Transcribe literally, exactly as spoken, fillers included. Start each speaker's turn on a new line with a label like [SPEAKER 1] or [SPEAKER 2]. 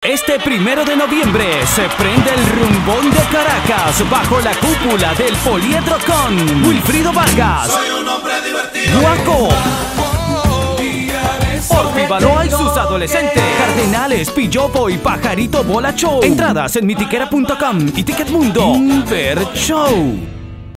[SPEAKER 1] Este primero de noviembre se prende el rumbón de Caracas bajo la cúpula del Poliedro con Wilfrido Vargas,
[SPEAKER 2] Soy un hombre divertido,
[SPEAKER 1] Guaco, Orfi Baloa y sus adolescentes, Cardenales, Pillopo y Pajarito Bola Show. Entradas en mitiquera punto com y Ticketmundo. Inver Show.